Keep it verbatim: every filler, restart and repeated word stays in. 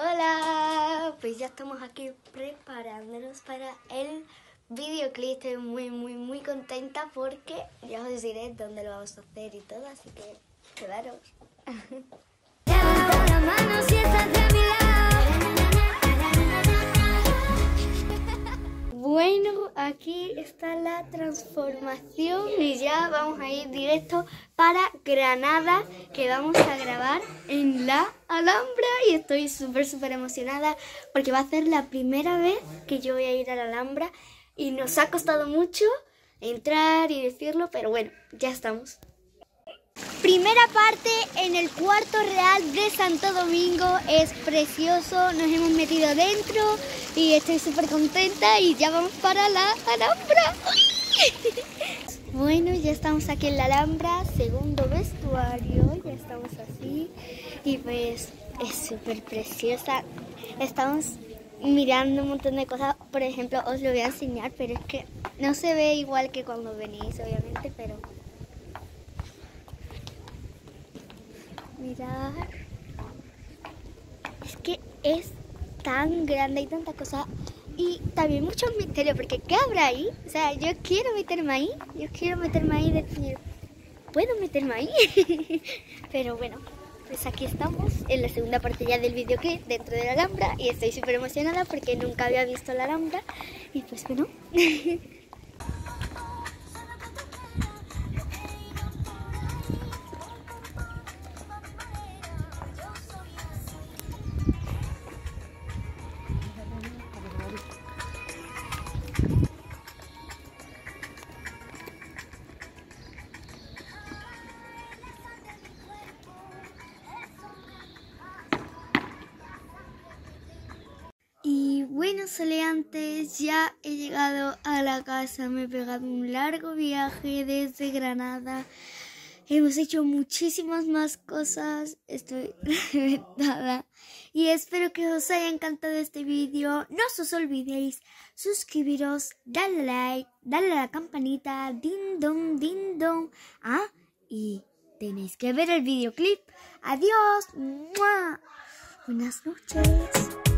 Hola, pues ya estamos aquí preparándonos para el videoclip. Estoy muy muy muy contenta porque ya os diré dónde lo vamos a hacer y todo, así que quedaros. Levanta la mano si estás de mi lado. Bueno, aquí está la transformación y ya vamos a ir directo para Granada, que vamos a grabar en la Alhambra y estoy súper súper emocionada porque va a ser la primera vez que yo voy a ir a la Alhambra y nos ha costado mucho entrar y decirlo, pero bueno, ya estamos. Primera parte en el Cuarto Real de Santo Domingo, es precioso, nos hemos metido dentro y estoy súper contenta y ya vamos para la Alhambra. Bueno, ya estamos aquí en la Alhambra, segundo vestuario, ya estamos así y pues es súper preciosa. Estamos mirando un montón de cosas, por ejemplo, os lo voy a enseñar, pero es que no se ve igual que cuando venís, obviamente, pero... Mirad, es que es tan grande y tanta cosa y también mucho misterio, porque ¿qué habrá ahí? O sea, yo quiero meterme ahí, yo quiero meterme ahí y decir, ¿puedo meterme ahí? Pero bueno, pues aquí estamos en la segunda parte ya del videoclip dentro de la Alhambra y estoy súper emocionada porque nunca había visto la Alhambra y pues bueno. Y bueno, soleantes, ya he llegado a la casa, me he pegado un largo viaje desde Granada. Hemos hecho muchísimas más cosas, estoy reventada y espero que os haya encantado este vídeo. No os olvidéis suscribiros, darle like, darle a la campanita, din don, din don. Ah, y tenéis que ver el videoclip. Adiós, ¡mua! Buenas noches.